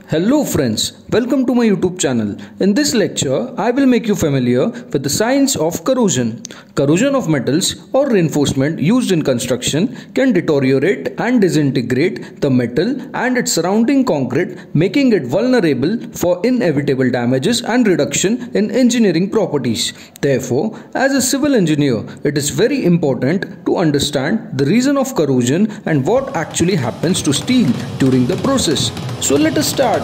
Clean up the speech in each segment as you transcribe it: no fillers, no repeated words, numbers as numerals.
Hello friends, welcome to my YouTube channel. In this lecture, I will make you familiar with the science of corrosion. Corrosion of metals or reinforcement used in construction can deteriorate and disintegrate the metal and its surrounding concrete, making it vulnerable for inevitable damages and reduction in engineering properties. Therefore, as a civil engineer, it is very important to understand the reason of corrosion and what actually happens to steel during the process. So let us start.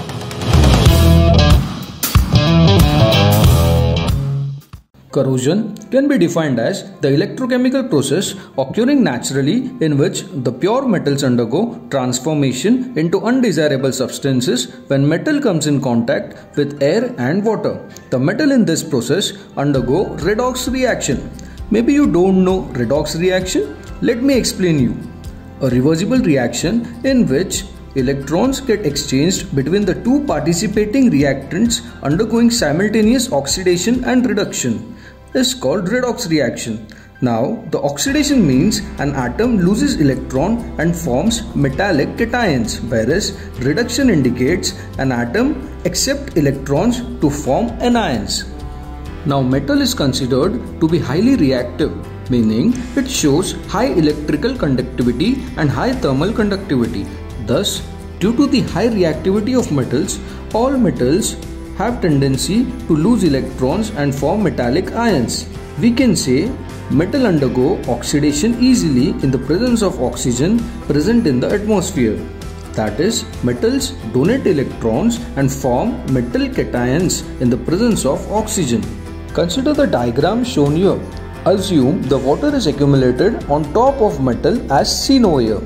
Corrosion can be defined as the electrochemical process occurring naturally in which the pure metals undergo transformation into undesirable substances when metal comes in contact with air and water. The metal in this process undergo redox reaction. Maybe you don't know redox reaction? Let me explain you. A reversible reaction in which electrons get exchanged between the two participating reactants undergoing simultaneous oxidation and reduction is called redox reaction. Now, the oxidation means an atom loses electron and forms metallic cations, whereas reduction indicates an atom accepts electrons to form anions. Now, metal is considered to be highly reactive, meaning it shows high electrical conductivity and high thermal conductivity. Thus, due to the high reactivity of metals, all metals have tendency to lose electrons and form metallic ions. We can say metal undergo oxidation easily in the presence of oxygen present in the atmosphere. That is, metals donate electrons and form metal cations in the presence of oxygen. Consider the diagram shown here. Assume the water is accumulated on top of metal as seen over here.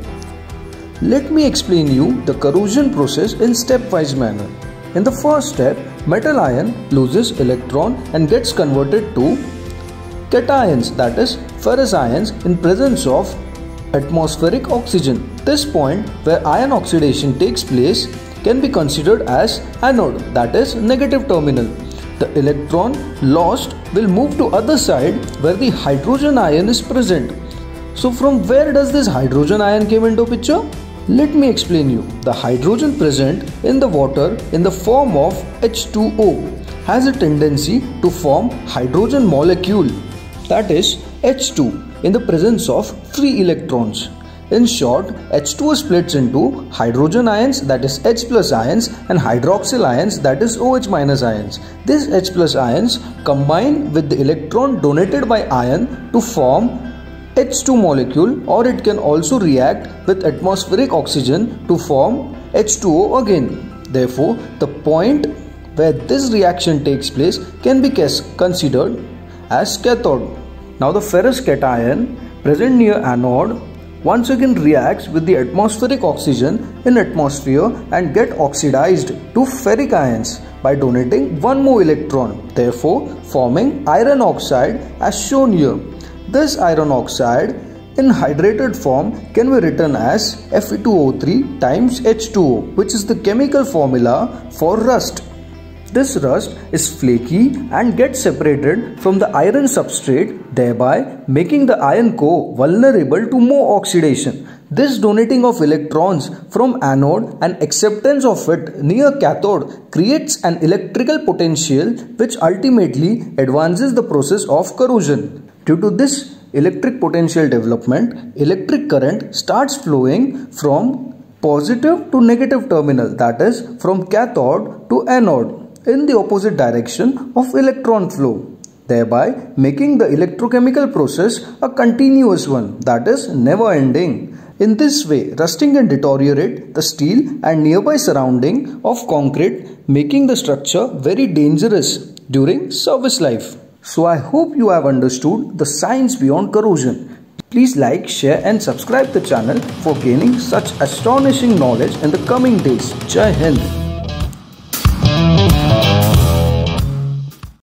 Let me explain you the corrosion process in stepwise manner. In the first step, metal ion loses electron and gets converted to cations, that is ferrous ions in presence of atmospheric oxygen. This point where ion oxidation takes place can be considered as anode, that is negative terminal. The electron lost will move to other side where the hydrogen ion is present. So from where does this hydrogen ion came into picture? Let me explain you. The hydrogen present in the water in the form of H2O has a tendency to form hydrogen molecule, that is H2, in the presence of free electrons. In short, H2O splits into hydrogen ions, that is H plus ions, and hydroxyl ions, that is OH minus ions. These H plus ions combine with the electron donated by ion to form H2 molecule, or it can also react with atmospheric oxygen to form H2O again. Therefore, the point where this reaction takes place can be considered as cathode. Now the ferrous cation present near anode once again reacts with the atmospheric oxygen in atmosphere and get oxidized to ferric ions by donating one more electron, therefore forming iron oxide as shown here. This iron oxide in hydrated form can be written as Fe2O3 times H2O, which is the chemical formula for rust. This rust is flaky and gets separated from the iron substrate, thereby making the iron core vulnerable to more oxidation. This donating of electrons from anode and acceptance of it near cathode creates an electrical potential which ultimately advances the process of corrosion. Due to this electric potential development, electric current starts flowing from positive to negative terminal, that is from cathode to anode in the opposite direction of electron flow, thereby making the electrochemical process a continuous one, that is never ending. In this way, rusting can deteriorate the steel and nearby surrounding of concrete, making the structure very dangerous during service life. So I hope you have understood the science beyond corrosion. Please like, share and subscribe the channel for gaining such astonishing knowledge in the coming days. Jai Hind.